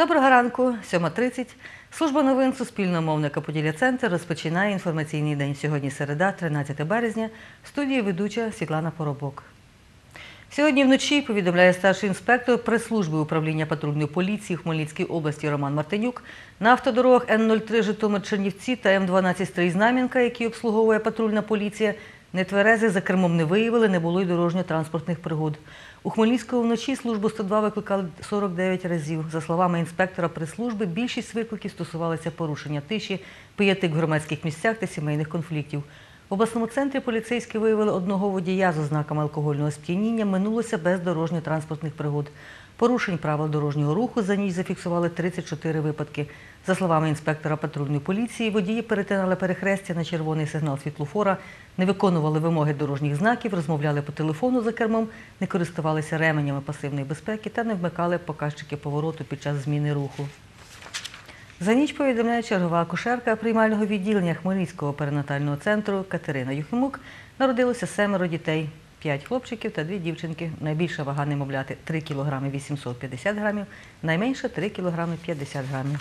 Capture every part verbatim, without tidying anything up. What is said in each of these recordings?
Доброго ранку, сьома тридцять. Служба новин Суспільного мовника «Поділля-Центр» розпочинає інформаційний день. Сьогодні середа, тринадцяте березня. В студії ведуча Світлана Поробок. Сьогодні вночі, повідомляє старший інспектор прес-служби управління патрульної поліції в Хмельницькій області Роман Мартинюк, на автодорогах Н нуль три Житомир-Чернівці та М дванадцять Стрий-Знам'янка, які обслуговує патрульна поліція, нетверези за кермом не виявили, не було й дорожньо-транспортних пригод. У Хмельницькому вночі службу сто два викликали сорок дев'ять разів. За словами інспектора прес-служби, більшість викликів стосувалися порушення тиші, пиятик в громадських місцях та сімейних конфліктів. В обласному центрі поліцейські виявили одного водія з ознаками алкогольного сп'яніння, минулося без дорожньо-транспортних пригод. Порушень правил дорожнього руху за ніч зафіксували тридцять чотири випадки. За словами інспектора патрульної поліції, водії перетинали перехрестя на червоний сигнал світлофора, не виконували вимоги дорожніх знаків, розмовляли по телефону за кермом, не користувалися ременями пасивної безпеки та не вмикали показчики повороту під час зміни руху. За ніч, повідомляє чергова акушерка приймального відділення Хмельницького перинатального центру Катерина Юхимук, народилося семеро дітей. П'ять хлопчиків та дві дівчинки. Найбільша вага немовляти – три кілограми вісімсот п'ятдесят грамів, найменша – три кілограми п'ятдесят грамів.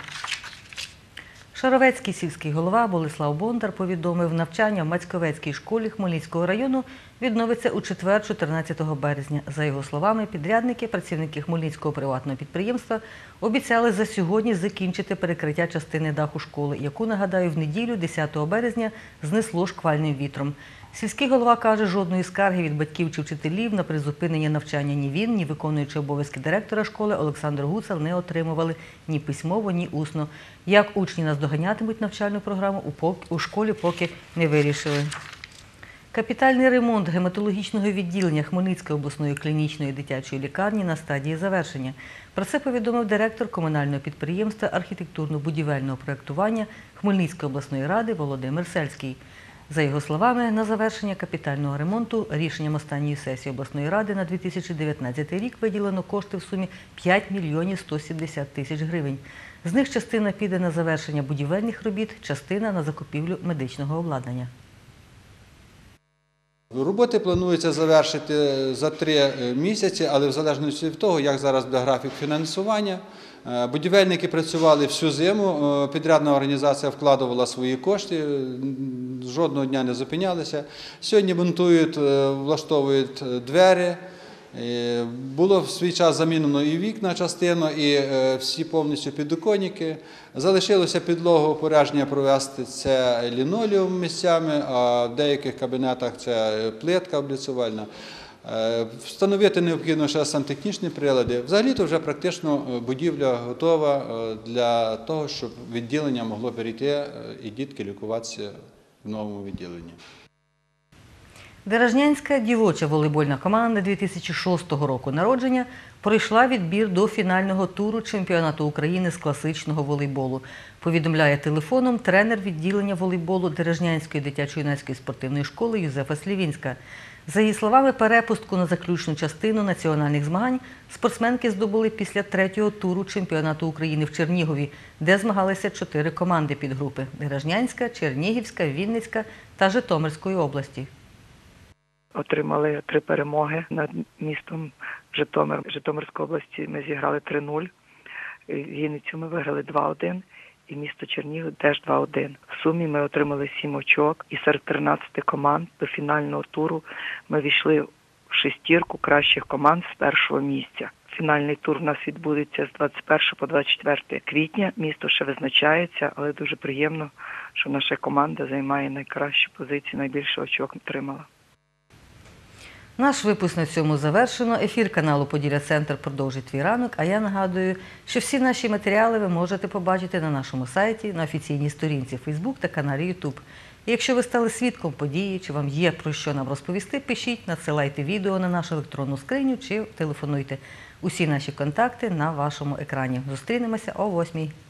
Шаровецький сільський голова Болеслав Бондар повідомив, навчання в Мацьковецькій школі Хмельницького району відновиться у четвер, чотирнадцятого березня. За його словами, підрядники, працівники Хмельницького приватного підприємства обіцяли за сьогодні закінчити перекриття частини даху школи, яку, нагадаю, в неділю, десятого березня, знесло шквальним вітром. Сільський голова каже, жодної скарги від батьків чи вчителів на призупинення навчання ні він, ні виконуючий обов'язки директора школи Олександр Гуцал не отримували ні письмово, ні усно. Як учні наздоганятимуть навчальну програму, у школі поки не вирішили. Капітальний ремонт гематологічного відділення Хмельницької обласної клінічної дитячої лікарні на стадії завершення. Про це повідомив директор комунального підприємства архітектурно-будівельного проєктування Хмельницької обласної ради Володимир Сельський. За його словами, на завершення капітального ремонту рішенням останньої сесії обласної ради на дві тисячі дев'ятнадцятий рік виділено кошти в сумі п'ять мільйонів сто сімдесят тисяч гривень. З них частина піде на завершення будівельних робіт, частина на закупівлю медичного обладнання. Роботи планується завершити за три місяці, але в залежності від того, як зараз буде графік фінансування. Будівельники працювали всю зиму, підрядна організація вкладувала свої кошти, жодного дня не зупинялися. Сьогодні монтують, влаштовують двері. Було в свій час замінено і вікна частину, і всі повністю підоконники. Залишилося підлогу порядження провести, це лінолеум місцями, а в деяких кабінетах це плитка облицювальна. Встановити необхідно ще сантехнічні прилади. Взагалі-то вже практично будівля готова для того, щоб відділення могло перейти і дітки лікуватися в новому відділенні. Деражнянська дівоча волейбольна команда дві тисячі шостого року народження пройшла відбір до фінального туру чемпіонату України з класичного волейболу. Повідомляє телефоном тренер відділення волейболу Деражнянської дитячо-юнацької спортивної школи Юзефа Слівінська. За її словами, перепустку на заключну частину національних змагань спортсменки здобули після третього туру чемпіонату України в Чернігові, де змагалися чотири команди підгрупи – Деражнянська, Чернігівська, Вінницька та Житомирської області. Отримали три перемоги над містом Житомир. В Житомирській області ми зіграли три нуль, Вінницю ми виграли два один і місто Чернігів теж два один. В сумі ми отримали сім очок і серед тринадцяти команд до фінального туру ми війшли в шестірку кращих команд з першого місця. Фінальний тур у нас відбудеться з двадцять першого по двадцять четверте квітня. Місто ще визначається, але дуже приємно, що наша команда займає найкращу позицію, найбільше очок отримала. Наш випуск на цьому завершено. Ефір каналу «Поділля-Центр» продовжить твій ранок, а я нагадую, що всі наші матеріали ви можете побачити на нашому сайті, на офіційній сторінці Фейсбук та каналі Ютуб. І якщо ви стали свідком події, чи вам є про що нам розповісти, пишіть, надсилайте відео на нашу електронну скриню чи телефонуйте. Усі наші контакти на вашому екрані. Зустрінемося о восьмій.